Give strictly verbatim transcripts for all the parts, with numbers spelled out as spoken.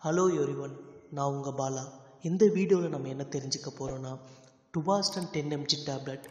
Hello everyone, நான் உங்கள் பாலா. இந்த வீடியோவில் நம்ம என்ன தெரிஞ்சுக்க போகிறோன்னா, Duphaston ten MG tablet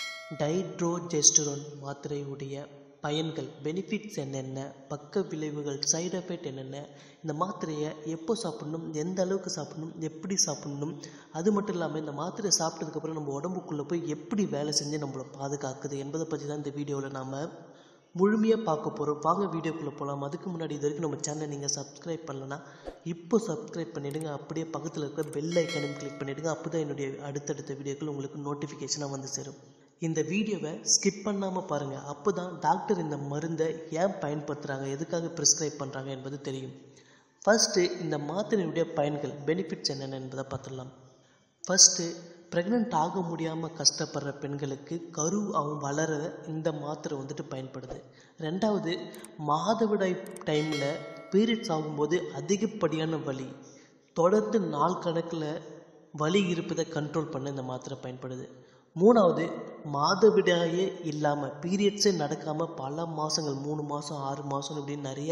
dydrogesterone மாத்திரையுடைய பயன்கள், பெனிஃபிட்ஸ் என்னென்ன, பக்க விளைவுகள், சைடு எஃபெக்ட் என்னென்ன, இந்த மாத்திரையை எப்போ சாப்பிடணும், எந்த அளவுக்கு சாப்பிடணும், எப்படி சாப்பிடணும், அது மட்டும் இல்லாமல் இந்த மாத்திரையை சாப்பிட்டதுக்கப்புறம் நம்ம உடம்புக்குள்ளே போய் எப்படி வேலை செஞ்சு நம்மளை பாதுகாக்குது என்பதை பற்றி தான் இந்த வீடியோவில் நாம் முழுமையாக பார்க்க போகிறோம். வாங்க வீடியோக்குள்ளே போகலாம். அதுக்கு முன்னாடி இது வரைக்கும் நம்ம சேனலை நீங்கள் சப்ஸ்கிரைப் பண்ணலன்னா இப்போ சப்ஸ்கிரைப் பண்ணிவிடுங்க. அப்படியே பக்கத்தில் இருக்கிற பெல் ஐக்கனையும் கிளிக் பண்ணிவிடுங்க. அப்போ தான் என்னுடைய அடுத்தடுத்த வீடியோக்கள் உங்களுக்கு நோட்டிஃபிகேஷனாக வந்து சேரும். இந்த வீடியோவை ஸ்கிப் பண்ணாமல் பாருங்கள். அப்போ தான் டாக்டர் இந்த மருந்தை ஏன் பயன்படுத்துகிறாங்க, எதுக்காக ப்ரிஸ்கிரைப் பண்ணுறாங்க என்பது தெரியும். ஃபஸ்ட்டு இந்த மாத்திரையுடைய பயன்கள், பெனிஃபிட்ஸ் என்னென்ன என்பதை பார்த்துடலாம். ஃபஸ்ட்டு, ப்ரெக்னென்ட் ஆக முடியாமல் கஷ்டப்படுற பெண்களுக்கு கரு அவங்க வளர இந்த மாத்திரை வந்துட்டு பயன்படுது. ரெண்டாவது, மாதவிடாய் டைமில் பீரியட்ஸ் ஆகும்போது அதிகப்படியான வலி, தொடர்ந்து நாள் கணக்கில் வலி இருப்பதை கண்ட்ரோல் பண்ண இந்த மாத்திரை பயன்படுது. மூணாவது, மாதவிடாயே இல்லாமல் பீரியட்ஸே நடக்காமல் பல மாதங்கள், மூணு மாதம் ஆறு மாதம் இப்படின்னு நிறைய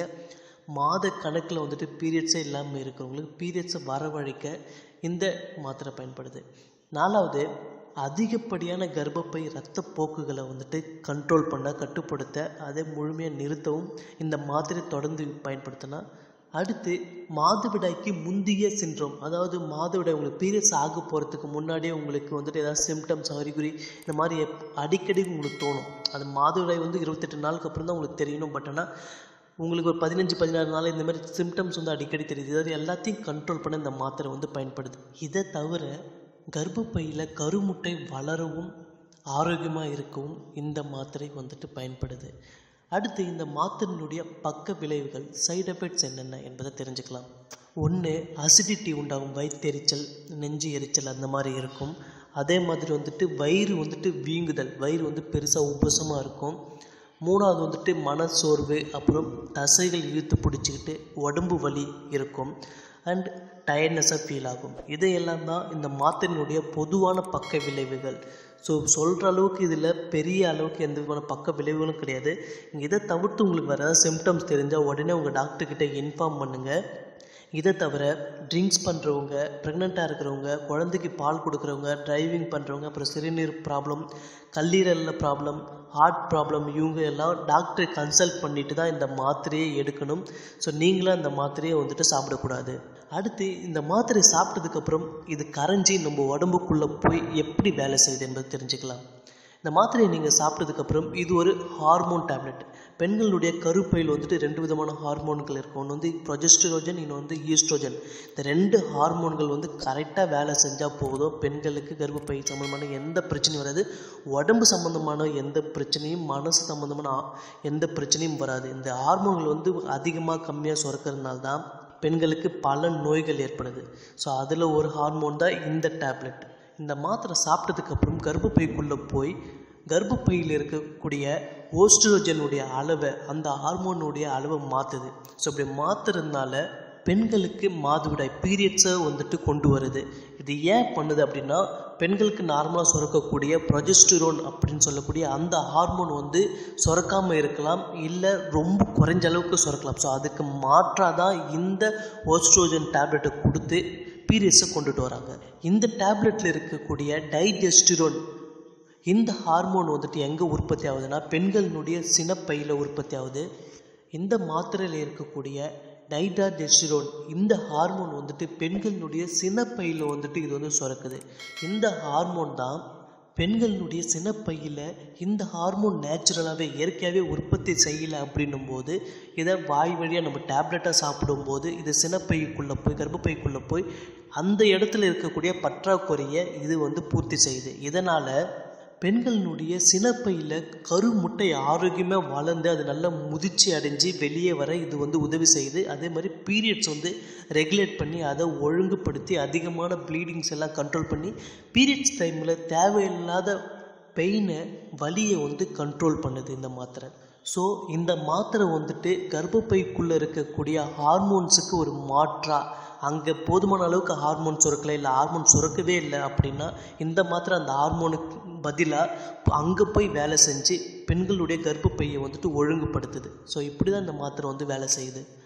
மாத கணக்கில் வந்துட்டு பீரியட்ஸே இல்லாமல் இருக்கிறவங்களுக்கு பீரியட்ஸை வரவழைக்க இந்த மாத்திரை பயன்படுது. நாலாவது, அதிகப்படியான கர்ப்பப்பை இரத்த போக்குகளை வந்துட்டு கண்ட்ரோல் பண்ண, கட்டுப்படுத்த, அதை முழுமையாக நிறுத்தவும் இந்த மாத்திரை தொடர்ந்து பயன்படுத்தினா. அடுத்து, மாதவிடாய்க்கு முந்தைய சிண்ட்ரோம், அதாவது மாதவிடாய் உங்களுக்கு பீரியட்ஸ் ஆக போகிறதுக்கு முன்னாடியே உங்களுக்கு வந்துட்டு ஏதாவது சிம்டம்ஸ், அறிகுறி இந்த மாதிரி அடிக்கடி உங்களுக்கு தோணும். அது மாதவிடாய் வந்து இருபத்தெட்டு நாளுக்கு அப்புறம் தான் உங்களுக்கு தெரியணும். பட் ஆனால் உங்களுக்கு ஒரு பதினஞ்சு பதினாறு நாள் இந்த மாதிரி சிம்டம்ஸ் வந்து அடிக்கடி தெரியுது. அதாவது எல்லாத்தையும் கண்ட்ரோல் பண்ண இந்த மாத்திரை வந்து பயன்படுது. இதை தவிர கர்ப்பப்பையில் கருமுட்டை வளரவும் ஆரோக்கியமாக இருக்கவும் இந்த மாத்திரை வந்துட்டு பயன்படுது. அடுத்து, இந்த மாத்திரையினுடைய பக்க விளைவுகள், சைடு எஃபெக்ட்ஸ் என்னென்ன என்பதை தெரிஞ்சுக்கலாம். ஒன்று, அசிடிட்டி உண்டாகும், வயிற்றெரிச்சல், நெஞ்சு எரிச்சல் அந்த மாதிரி இருக்கும். அதே மாதிரி வந்துட்டு வயிறு வந்துட்டு வீங்குதல், வயிறு வந்து பெருசாக உபசமாக இருக்கும். மூணாவது வந்துட்டு மனசோர்வு, அப்புறம் தசைகள் இழுத்து பிடிச்சிக்கிட்டு உடம்பு வலி இருக்கும். அண்ட் டயர்ட்னஸாக ஃபீல் ஆகும். இதையெல்லாம் தான் இந்த மாத்திரையினுடைய பொதுவான பக்க விளைவுகள். ஸோ சொல்கிற அளவுக்கு இதில் பெரிய அளவுக்கு எந்த விதமான பக்க விளைவுகளும் கிடையாது. இதை தவிர்த்து உங்களுக்கு வேறு ஏதாவது சிம்டம்ஸ் தெரிஞ்சால் உடனே உங்கள் டாக்டர்கிட்ட இன்ஃபார்ம் பண்ணுங்கள். இதை தவிர ட்ரிங்க்ஸ் பண்ணுறவங்க, ப்ரெக்னெண்ட்டாக இருக்கிறவங்க, குழந்தைக்கு பால் கொடுக்குறவங்க, டிரைவிங் பண்ணுறவங்க, அப்புறம் சிறுநீர் ப்ராப்ளம், கல்லீரலில் ப்ராப்ளம், ஹார்ட் ப்ராப்ளம், இவங்க எல்லாம் டாக்டரை கன்சல்ட் பண்ணிட்டு தான் இந்த மாத்திரையை எடுக்கணும். ஸோ நீங்களும் அந்த மாத்திரையை வந்துட்டு சாப்பிடக்கூடாது. அடுத்து, இந்த மாத்திரை சாப்பிட்டதுக்கப்புறம் இது கரைஞ்சி நம்ம உடம்புக்குள்ளே போய் எப்படி வேலை செய்யுது என்பது தெரிஞ்சுக்கலாம். இந்த மாத்திரையை நீங்கள் சாப்பிட்டதுக்கப்புறம் இது ஒரு ஹார்மோன் டேப்லெட். பெண்களுடைய கருப்பையில் வந்துட்டு ரெண்டு விதமான ஹார்மோன்கள் இருக்கும். ஒன்று வந்து ப்ரொஜெஸ்டரோஜன், இன்னொன்று வந்து ஈஸ்ட்ரோஜன். இந்த ரெண்டு ஹார்மோன்கள் வந்து கரெக்டாக வேலை செஞ்சால் போதும், பெண்களுக்கு கர்ப்பப்பை சம்மந்தமான எந்த பிரச்சனையும் வராது, உடம்பு சம்மந்தமான எந்த பிரச்சனையும், மனசு சம்மந்தமான எந்த பிரச்சனையும் வராது. இந்த ஹார்மோன்கள் வந்து அதிகமாக கம்மியாக சுரக்கிறதுனால தான் பெண்களுக்கு பல நோய்கள் ஏற்படுது. ஸோ அதில் ஒரு ஹார்மோன் தான் இந்த டேப்லெட். இந்த மாத்திரை சாப்பிட்டதுக்கப்புறம் கர்ப்பப்பைக்குள்ளே போய் கர்ப்பப்பையில் இருக்கக்கூடிய ஓஸ்ட்ரோஜனுடைய அளவை, அந்த ஹார்மோனுடைய அளவை மாற்றுது. ஸோ இப்படி மாற்றுறதுனால பெண்களுக்கு மாதவிடாய் பீரியட்ஸை வந்துட்டு கொண்டு வருது. இது ஏன் பண்ணுது அப்படின்னா, பெண்களுக்கு நார்மலாக சுரக்கக்கூடிய ப்ரொஜெஸ்டரோன் அப்படின்னு சொல்லக்கூடிய அந்த ஹார்மோன் வந்து சுரக்காமல் இருக்கலாம், இல்லை ரொம்ப குறைஞ்ச அளவுக்கு சுரக்கலாம். ஸோ அதுக்கு மாற்றாக தான் இந்த ஓஸ்ட்ரோஜன் டேப்லெட்டை கொடுத்து பீரியட்ஸை கொண்டுட்டு வராங்க. இந்த டேப்லெட்டில் இருக்கக்கூடிய டைஜெஸ்டிரோன், இந்த ஹார்மோன் வந்துட்டு எங்கே உற்பத்தி ஆகுதுன்னா பெண்களினுடைய சினப்பையில் உற்பத்தி ஆகுது. இந்த மாத்திரையில் இருக்கக்கூடிய டைட்ரோஜெஸ்டரோன், இந்த ஹார்மோன் வந்துட்டு பெண்களினுடைய சினப்பையில் வந்துட்டு இது வந்து சுரக்குது. இந்த ஹார்மோன் தான் பெண்களினுடைய சினப்பையில், இந்த ஹார்மோன் நேச்சுரலாகவே இயற்கையாகவே உற்பத்தி செய்யலை அப்படின்னும் போது இதை வாய் வழியாக நம்ம டேப்லெட்டாக சாப்பிடும்போது இது சினப்பைக்குள்ளே போய் கர்ப்பப்பைக்குள்ளே போய் அந்த இடத்துல இருக்கக்கூடிய பற்றாக்குறையை இது வந்து பூர்த்தி செய்யுது. இதனால் பெண்களினுடைய சினப்பையில் கருமுட்டை ஆரோக்கியமாக வளர்ந்து அது நல்லா முதிர்ச்சி அடைஞ்சு வெளியே வர இது வந்து உதவி செய்யுது. அதே மாதிரி பீரியட்ஸ் வந்து ரெகுலேட் பண்ணி அதை ஒழுங்குபடுத்தி அதிகமான ப்ளீடிங்ஸ் எல்லாம் கண்ட்ரோல் பண்ணி பீரியட்ஸ் டைமில் தேவையில்லாத பெயினை, வலியை வந்து கண்ட்ரோல் பண்ணுது இந்த மாத்திரை. ஸோ இந்த மாத்திரை வந்துட்டு கர்ப்பப்பைக்குள்ளே இருக்கக்கூடிய ஹார்மோன்ஸுக்கு ஒரு மாற்றாக, அங்கே போதுமான அளவுக்கு ஹார்மோன் சுரக்கலை, இல்லை ஹார்மோன் சுரக்கவே இல்லை அப்படின்னா இந்த மாத்திரை அந்த ஹார்மோனுக்கு பதிலாக அங்கே போய் வேலை செஞ்சு பெண்களுடைய கர்ப்பப்பையை வந்துட்டு ஒழுங்குபடுத்துது. ஸோ இப்படி தான் இந்த மாத்திரை வந்து வேலை செய்யுது.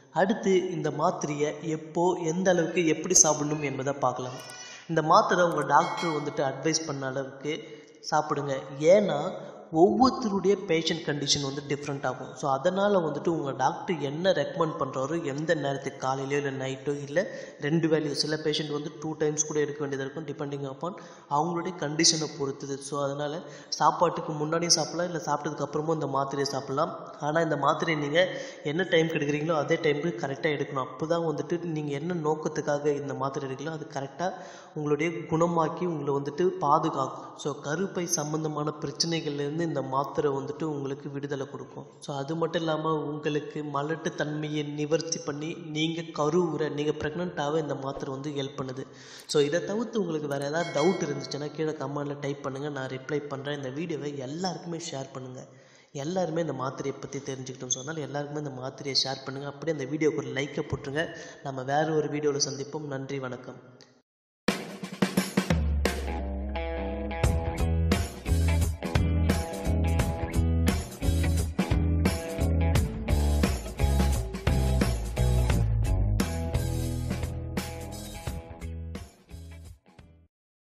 அடுத்து இந்த மாத்திரையை எப்போ எந்த அளவுக்கு எப்படி சாப்பிடணும் என்பதை பார்க்கலாம். இந்த மாத்திரை உங்கள் டாக்டர் வந்துட்டு அட்வைஸ் பண்ண அளவுக்கு சாப்பிடுங்க. ஏன்னா ஒவ்வொருத்தருடைய பேஷண்ட் கண்டிஷன் வந்து டிஃப்ரெண்ட் ஆகும். ஸோ அதனால் வந்துட்டு உங்கள் டாக்டர் என்ன ரெக்கமெண்ட் பண்ணுறாரோ எந்த நேரத்துக்கு காலையிலையோ இல்லை நைட்டோ இல்லை ரெண்டு வேலையோ, சில பேஷண்ட் வந்து டூ டைம்ஸ் கூட எடுக்க வேண்டியதாக இருக்கும் டிபெண்டிங் அப்பான் அவங்களுடைய கண்டிஷனை பொறுத்துது. ஸோ அதனால் சாப்பாட்டுக்கு முன்னாடியும் சாப்பிட்லாம், இல்லை சாப்பிட்டதுக்கு அப்புறமும் இந்த மாத்திரையை சாப்பிட்லாம். ஆனால் இந்த மாத்திரையை நீங்கள் என்ன டைம் எடுக்கிறீங்களோ அதே டைமுக்கு கரெக்டாக எடுக்கணும். அப்போ தான் வந்துட்டு நீங்கள் என்ன நோக்கத்துக்காக இந்த மாத்திரை எடுக்கலாம் அது கரெக்டாக உங்களுடைய குணமாக்கி உங்களை வந்துட்டு பாதுகாக்கும். ஸோ கருப்பை சம்பந்தமான பிரச்சனைகள்லேருந்து இந்த மாத்திரை வந்துட்டு உங்களுக்கு விடுதலை கொடுக்கும். ஸோ அது மட்டும் இல்லாமல் உங்களுக்கு மலட்டு தன்மையை நிவர்த்தி பண்ணி நீங்கள் கருவுற நீங்கள் ப்ரெக்னென்ட்டாக இந்த மாத்திரை வந்து ஹெல்ப் பண்ணுது. ஸோ இதை தவிர்த்து உங்களுக்கு வேறு ஏதாவது டவுட் இருந்துச்சுன்னா கீழே கமெண்டில் டைப் பண்ணுங்கள், நான் ரிப்ளை பண்ணுறேன். இந்த வீடியோவை எல்லாருக்குமே ஷேர் பண்ணுங்கள். எல்லாருமே இந்த மாத்திரையை பற்றி தெரிஞ்சுக்கிட்டோம். ஸோ அதனால் எல்லாருக்குமே இந்த மாத்திரையை ஷேர் பண்ணுங்கள். அப்படியே அந்த வீடியோக்கு ஒரு லைக்கை போட்டுருங்க. நம்ம வேறு ஒரு வீடியோவில் சந்திப்போம். நன்றி, வணக்கம்.